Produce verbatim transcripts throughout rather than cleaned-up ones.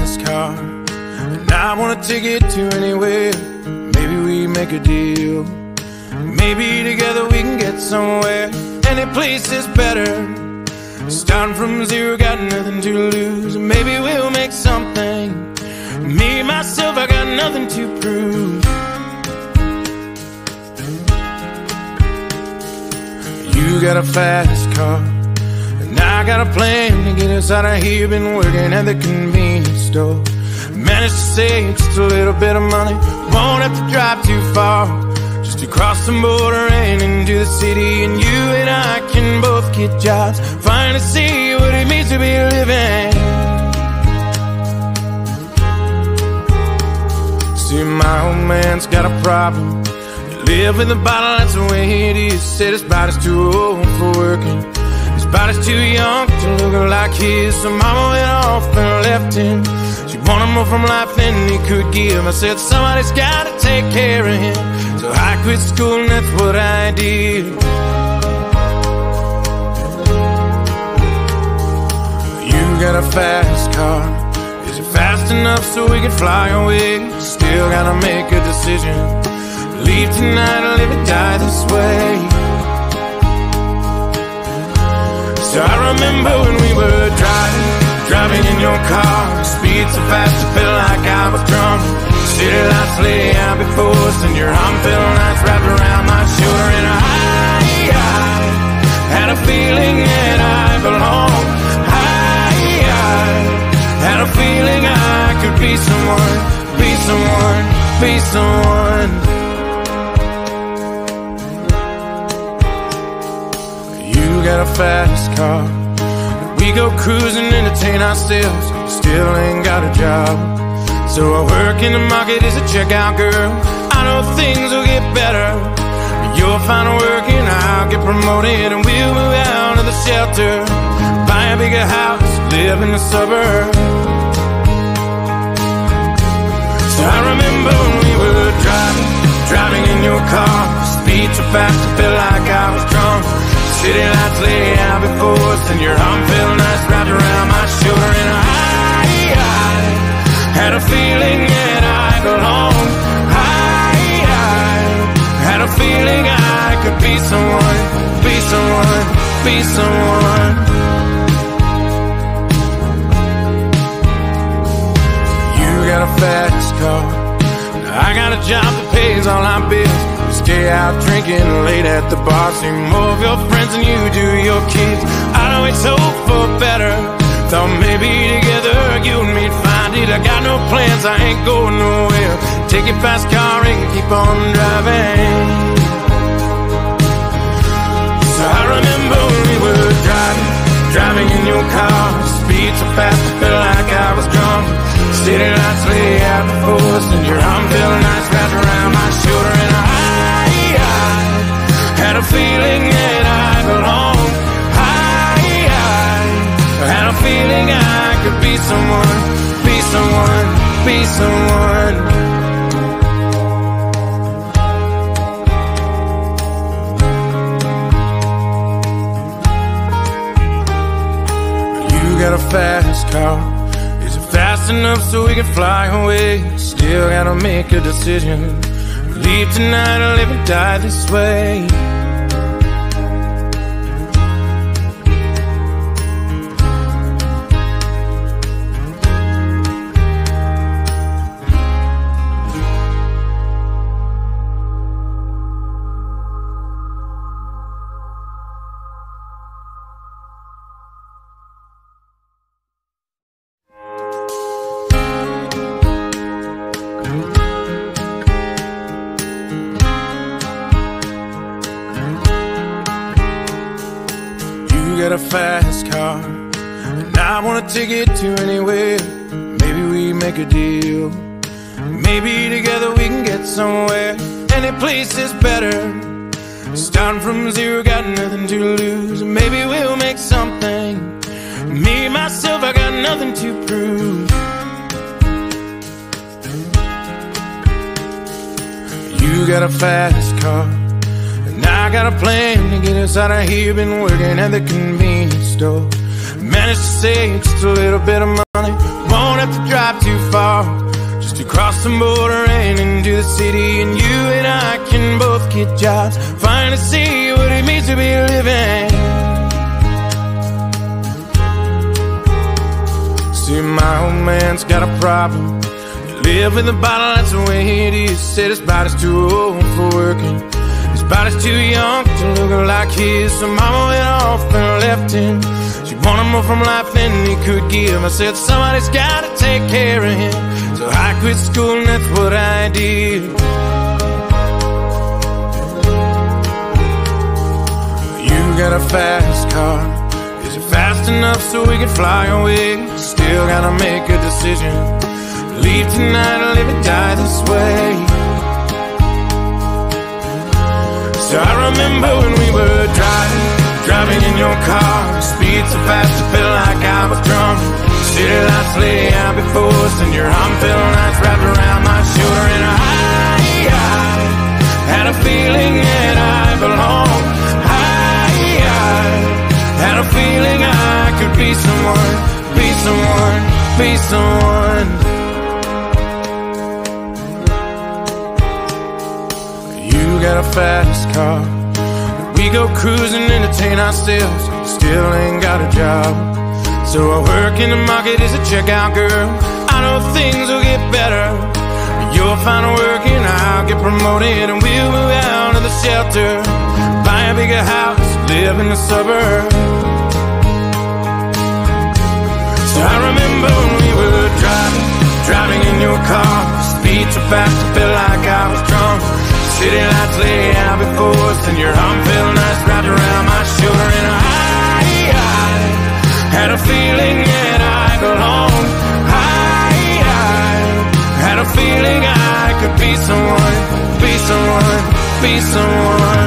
fast car, and I wanna take it to anywhere. Maybe we make a deal. Maybe together we can get somewhere. Any place is better. Starting from zero, got nothing to lose. Maybe we'll make something. Me, myself, I got nothing to prove. You got a fast car, and I got a plan to get us out of here. Been working at the convenience store. Managed to save just a little bit of money. Won't have to drive too far, just to cross the border and into the city. And you and I can both get jobs, finally see what it means to be living. See, my old man's got a problem. He live in the bottle, that's the way it is. Said his body's too old for working, his body's too young to look like his. So mama went off and left him. She wanted more from life than he could give. I said somebody's gotta take care of him, so I quit school and that's what I did. You got a fast car, is it fast enough so we can fly away? Still gotta make a decision. Leave tonight or live or die this way. So I remember when we were driving, driving in your car. Speed so fast it felt like I was drunk. City lights lay out before us, and your arm felt nice wrapped around my shoulder. And I, I had a feeling that I belonged. I, I had a feeling I could be someone, be someone, be someone. You got a fast car, we go cruising, entertain ourselves. Still ain't got a job, so I work in the market as a checkout girl. I know things will get better. You'll find work and I'll get promoted, and we'll move out of the shelter, buy a bigger house, live in the suburbs. So I remember when we were driving, driving in your car. Speed so fast it felt like I was drunk. City lights lay out before us, and your arm felt nice wrapped around my shoulder. And I, I had a feeling that I belonged. I, I had a feeling I could be someone, be someone, be someone. You got a fast car, I got a job that pays all our bills. Stay out drinking late at the bar, see more of your friends than you do your kids. I'd always hope for better, thought maybe together you and me'd find it. I got no plans, I ain't going nowhere. Take your fast car and keep on driving. So I remember when we were driving, driving in your car. Speed so fast it felt like I was drunk. City lights lay out before us, and your arm felt nice wrapped around my shoulder. And I had a feeling that I belonged. I, I had a feeling I could be someone, be someone, be someone. You got a fast car, is it fast enough so we can fly away? Still gotta make a decision. Leave tonight or live or die this way. Got a fast car, and I wanna take it to anywhere. Maybe we make a deal. Maybe together we can get somewhere. Any place is better. Starting from zero, got nothing to lose. Maybe we'll make something. Me, myself, I got nothing to prove. You got a fast car, I got a plan to get us out of here. Been working at the convenience store. Managed to save just a little bit of money. Won't have to drive too far just to cross the border and into the city. And you and I can both get jobs, finally see what it means to be living. See, my old man's got a problem. He live with a bottle, that's the way it is. Said his body's too old for working, his body's too young to look like his. So mama went off and left him. She wanted more from life than he could give. I said somebody's gotta take care of him, so I quit school and that's what I did. You got a fast car, is it fast enough so we can fly away? Still gotta make a decision, leave tonight or live and die this way. So I remember when we were driving, driving in your car, speed so fast it felt like I was drunk. City lights lay out before us and your arm felt nice wrapped around my shoulder. And I, I had a feeling that I belonged. I, I had a feeling I could be someone, be someone, be someone. You got a fast car, we go cruising, entertain ourselves, still ain't got a job. So I work in the market as a checkout girl. I know things will get better, you'll find work and I'll get promoted, and we'll move out of the shelter, buy a bigger house, live in the suburbs. So I remember when we were driving, driving in your car, speed so fast it felt like I was drunk. City lights lay out before us and your arm felt nice wrapped around my shoulder. And I, I had a feeling that I belonged. I, I had a feeling I could be someone, be someone, be someone.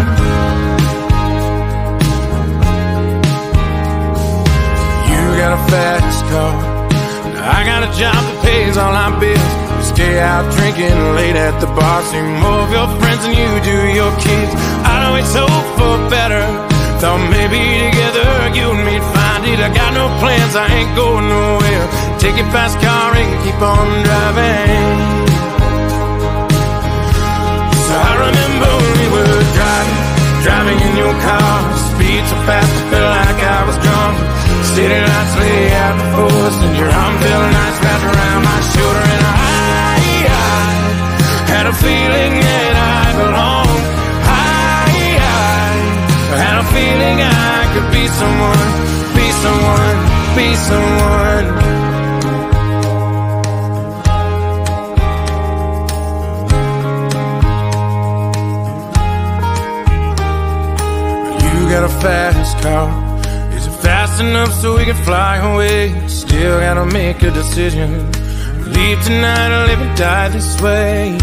You got a fast car, I got a job that pays all our bills. Stay out drinking late at the bar, see more of your friends than you do your kids. I'd always hope for better, thought maybe together you and me'd find it. I got no plans, I ain't going nowhere. Take your fast car and keep on driving. So I remember when we were driving, driving in your car, speed so fast it felt like I was drunk. City lights lay out before us and your arm felt nice wrapped around my shoulder. And I had a feeling that I belonged. I, I had a feeling I could be someone, be someone, be someone. You got a fast car, is it fast enough so we can fly away? Still gotta make a decision, leave tonight or live and die this way.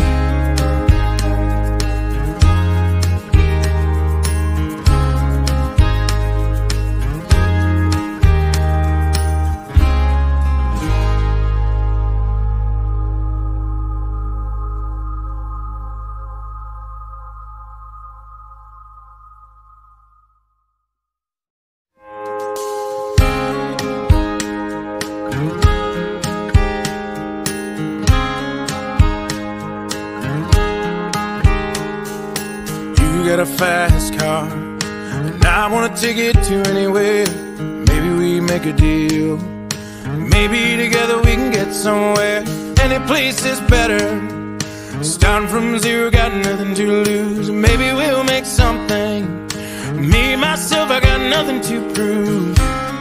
Got a fast car, and I wanna take it to anywhere. Maybe we make a deal, maybe together we can get somewhere. Any place is better, starting from zero, got nothing to lose. Maybe we'll make something, me, myself, I got nothing to prove.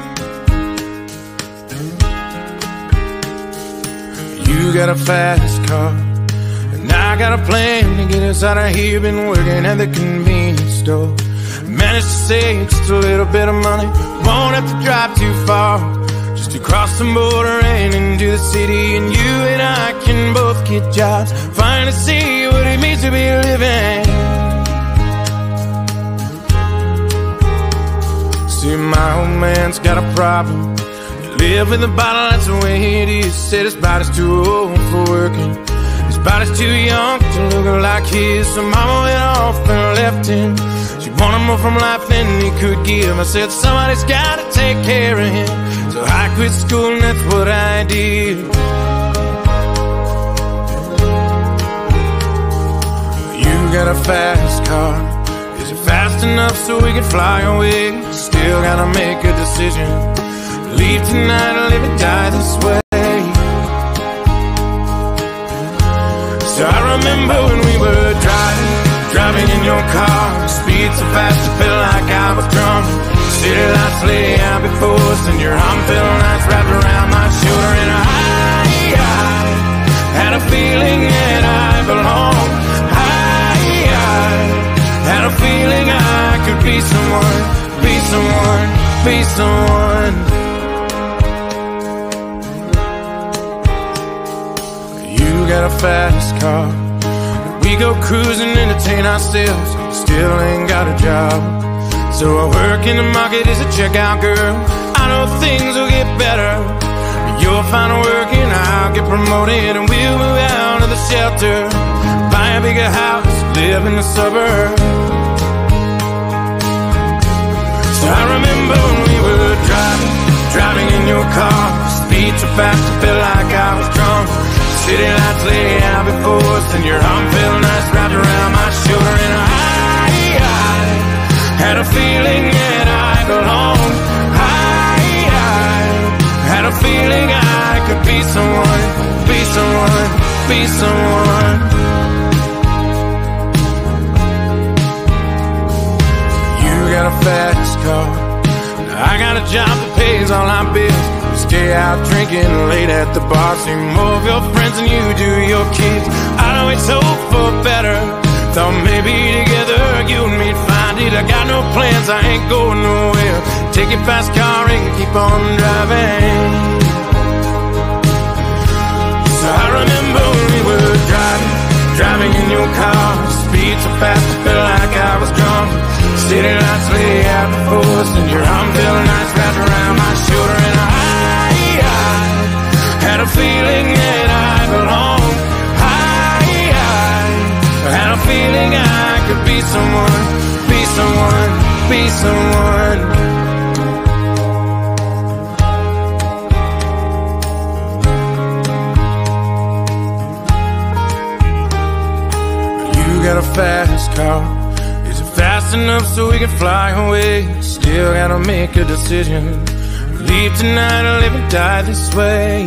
You got a fast car, I got a plan to get us out of here. Been working at the convenience store, managed to save just a little bit of money. Won't have to drive too far just to cross the border and into the city. And you and I can both get jobs, finally see what it means to be living. See, my old man's got a problem. He live with a bottle, that's the way it is. Said his body's too old for working, his body's too young to look like his. So mama went off and left him. She wanted more from life than he could give. I said somebody's gotta take care of him, so I quit school and that's what I did. a fast car. Is it fast enough so we can fly away? Still gotta make a decision. Leave tonight or live and die this way. So I remember when we were driving, driving in your car. Speed so fast it felt like I was drunk. City lights lay out before us, and your arm felt nice wrapped around my shoulder. And I, I had a feeling that I belonged. I, I had a feeling I could be someone, be someone, be someone. You got a fast car. We go cruising, entertain ourselves. Still ain't got a job. So I work in the market as a checkout girl. I know things will get better. You'll find work and I'll get promoted, and we'll move out of the shelter, buy a bigger house, live in the suburbs. So I remember when we were driving, driving in your car. Speed so fast it felt like I was drunk. City lights lay out before us, and your arm felt nice wrapped around my shoulder. And I, I had a feeling that I belonged. I, I had a feeling I could be someone, be someone, be someone. You got a fast car. I got a job that pays all our bills. We stay out drinking late at the bar. See more of your friends than you do your kids. I'd always hope for better. Thought maybe together you and me'd find it. I got no plans, I ain't going nowhere. Take your fast car and keep on driving. So I remember when we were driving, driving in your car. Speed so fast it felt like I was drunk. City lights lay out before us, and your arm felt nice wrapped around my shoulder. And I, I had a feeling that I belonged. I, I had a feeling I could be someone, be someone, be someone. You got a fast car. Is it fast enough so we can fly away? Still gotta make a decision. Leave tonight or live and die this way.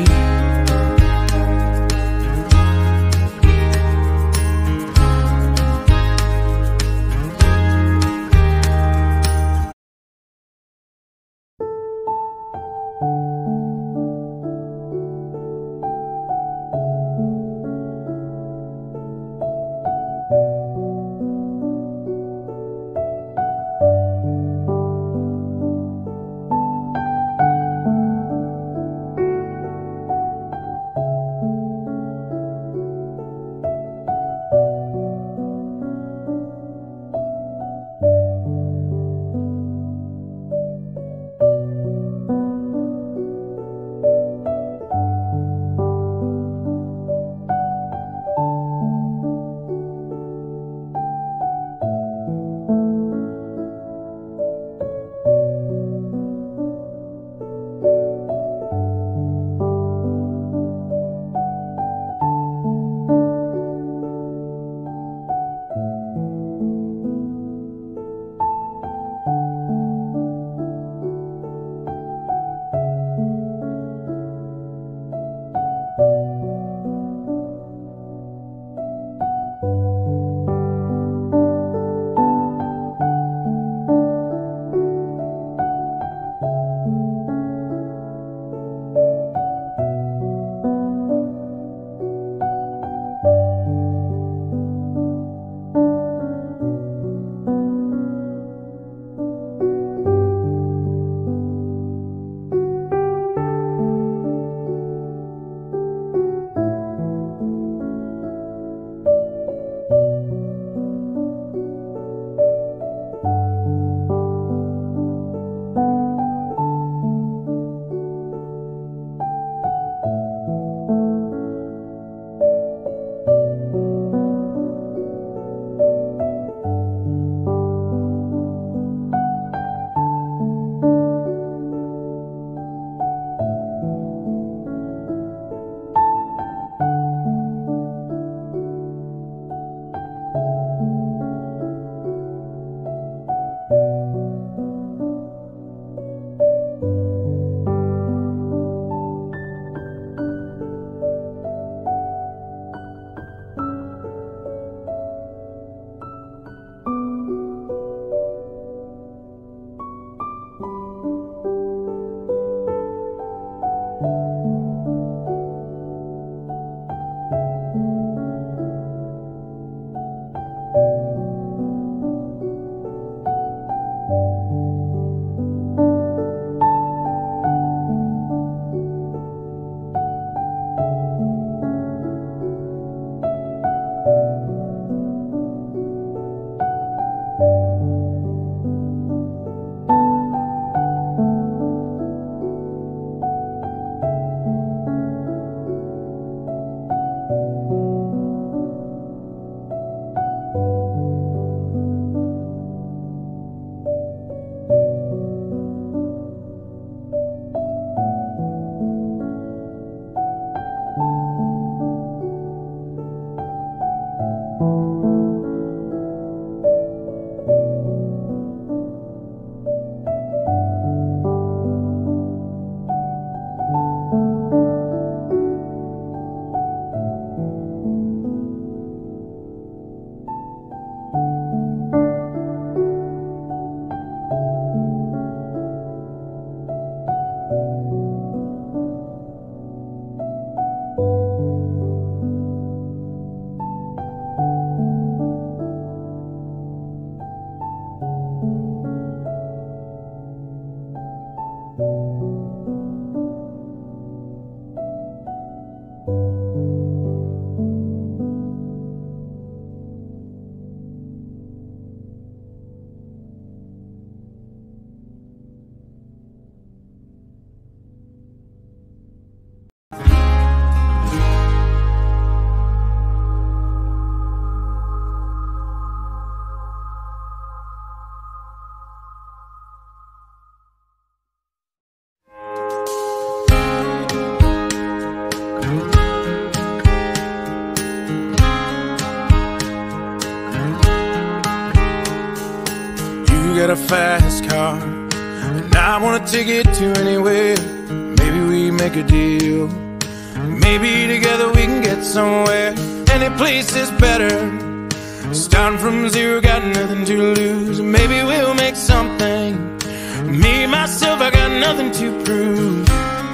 got a fast car, and I wanna take it to anywhere. Maybe we make a deal. Maybe together we can get somewhere. Any place is better. Starting from zero, got nothing to lose. Maybe we'll make something. Me, myself, I got nothing to prove.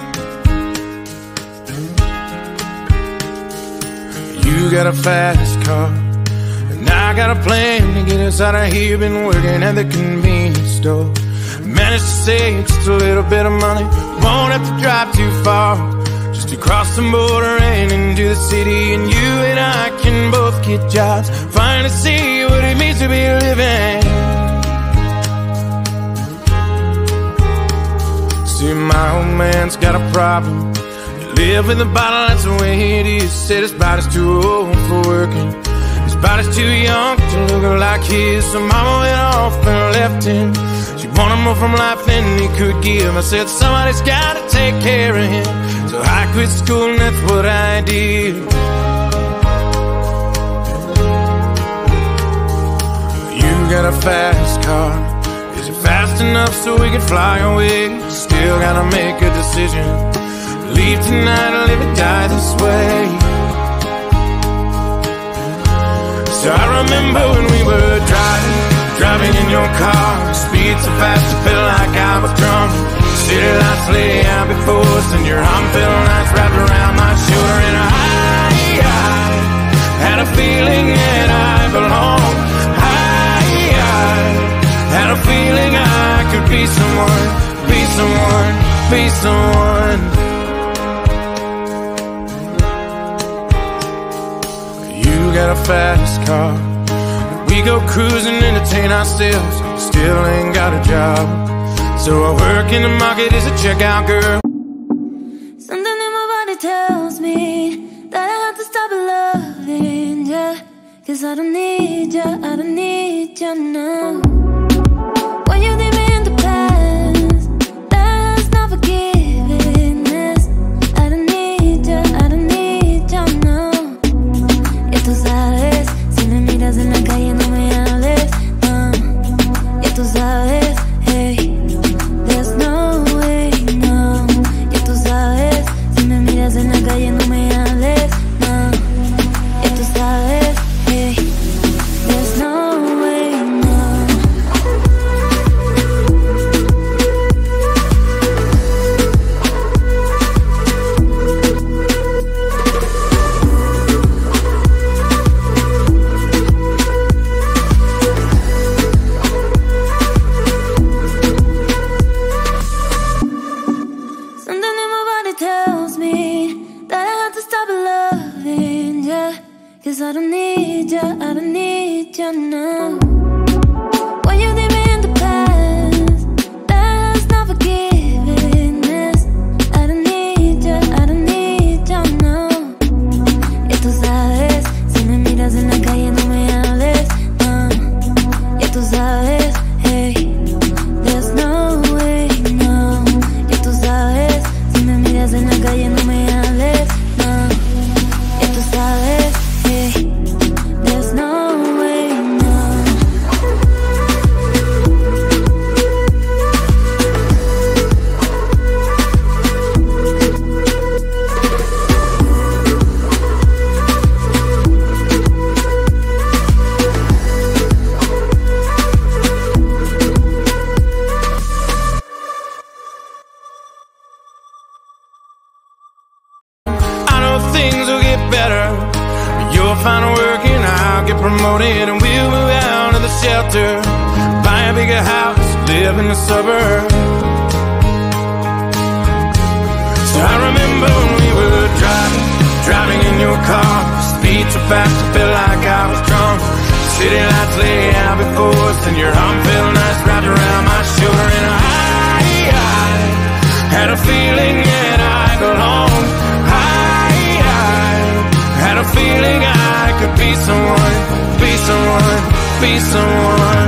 You got a fast car, and I got a plan to get us out of here. Been working at the convenience store. Managed to save just a little bit of money. Won't have to drive too far, just to cross the border and into the city. And you and I can both get jobs, finally see what it means to be living. See, my old man's got a problem. He live in the bottle, that's the way it is. Said his body's too old for working, his body's too young to look like his. So mama went off and left him. She wanted more from life than he could give. I said somebody's gotta take care of him. So I quit school and that's what I did. You got a fast car, is it fast enough so we can fly away? Still gotta make a decision. Leave tonight or live or die this way. So I remember when we were driving, driving in your car. Speed so fast it felt like I was drunk. City lights lay out before us, and your arm felt nice wrapped around my shoulder. And I, I had a feeling that I belonged. I, I had a feeling I could be someone, be someone, be someone. You got a fast car, we go cruising, entertain ourselves. Still ain't got a job, so I work in the market as a checkout girl. Something in my body tells me that I have to stop loving ya, cause I don't need ya, I don't need ya now. When you leave me in the past, that's not forgiveness. I don't need ya, I don't need ya now. Ya tú sabes, si me miras en la calle no me hables, no. Ya tú sabes, hey, there's no way, no. Ya tú sabes, si me miras en la calle no me hables, no. Ya tú sabes, hey, there's no way, no. Something in my body tells me that I have to stop loving ya, cause I don't need ya, I don't need ya now. When you leave me in the past, that's not forgiveness. I don't need ya, I don't need ya now. Ya tú sabes, si me miras en la calle no me hables, no. Ya tú sabes, hey, there's no way, no. Ya tú sabes, si me miras en la calle no me hables, no. Ya tú sabes, hey, there's no way, no. I know things will get better. You'll find work and I'll get promoted, and we'll move out of the shelter, buy a bigger house, live in the suburbs. So I remember when we were driving, driving in your car. Speed so fast it felt like I was drunk. City lights lay out before us, and your arm felt nice wrapped around my shoulder. And I, I had a feeling that I belonged. I, I had a feeling I could be someone, be someone, be someone.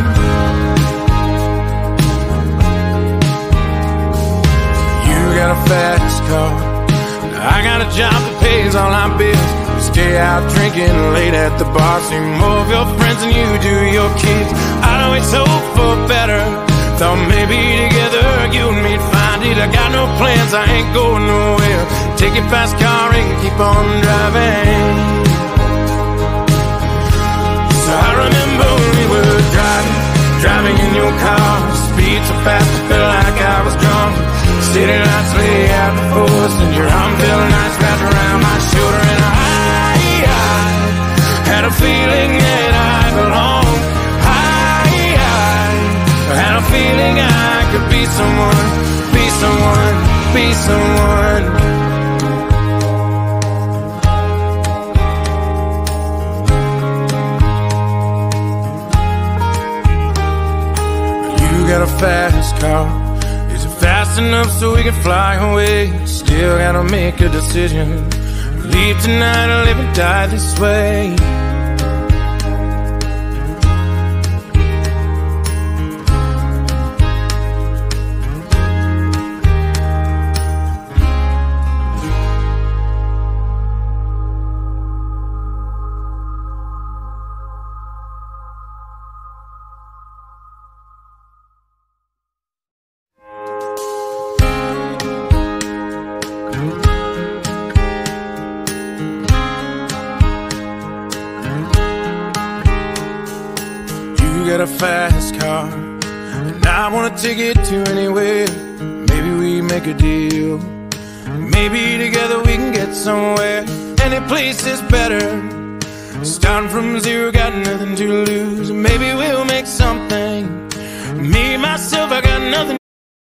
You got a fast car, I got a job that pays all our bills. stay out drinking late at the bar. See more of your friends than you do your kids. I'd always hope for better. Thought maybe together you and me'd find it. I got no plans, I ain't going nowhere. Take your fast car and keep on driving. So I remember when we were driving, driving in your car. Speed so fast I felt like I was drunk. City lights lay out before us, and your arm felt nice wrapped around my shoulder. And I, I had a feeling that I belonged. I, I had a feeling I could be someone, be someone, be someone. You got a fast car. Is it fast enough so we can fly away? Still gotta make a decision. Leave tonight or live and die this way. A fast car, and I wanna take it to anywhere. Maybe we make a deal. Maybe together we can get somewhere. Any place is better. Starting from zero, got nothing to lose. Maybe we'll make something. Me, myself, I got nothing.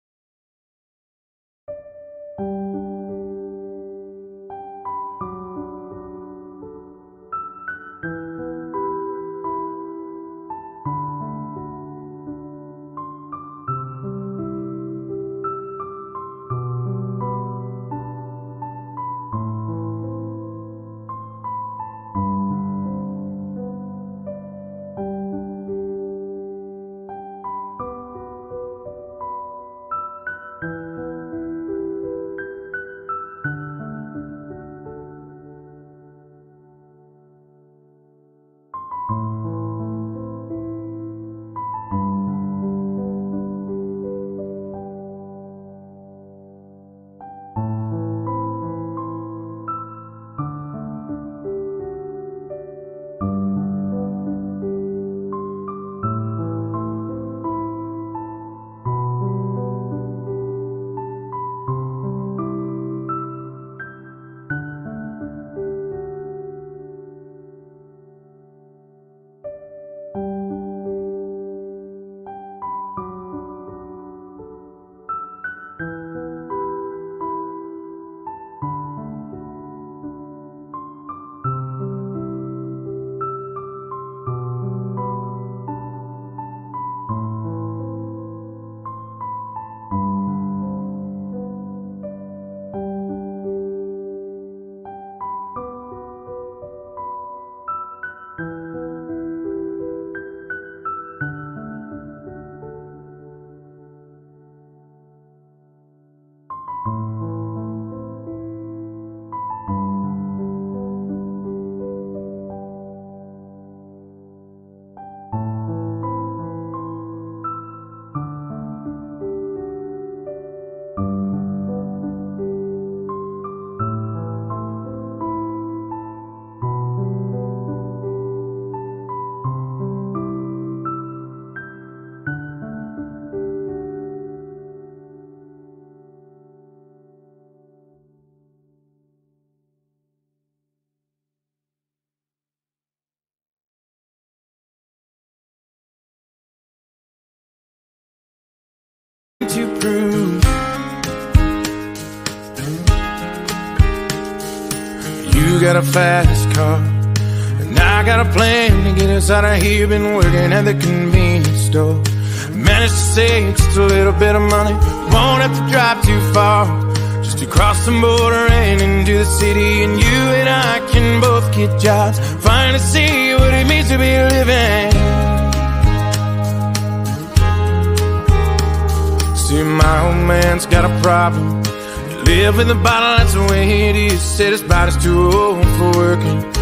To prove you got a fast car, and I got a plan to get us out of here. Been working at the convenience store. Managed to save just a little bit of money. Won't have to drive too far, just to cross the border and into the city. And you and I can both get jobs, finally see what it means to be living. See, my old man's got a problem. You live in the bottle, that's the way it is. Said his body's too old for working.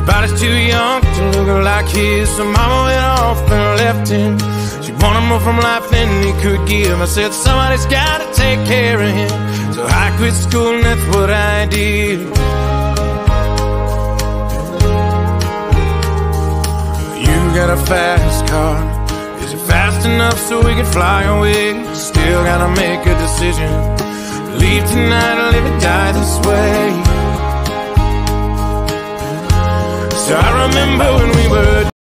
body's too young to look like his, so mama went off and left him. She wanted more from life than he could give. I said somebody's gotta take care of him, so I quit school and that's what I did. You got a fast car, is it fast enough so we can fly away? Still gotta make a decision, leave tonight or live and die this way. So I remember when we were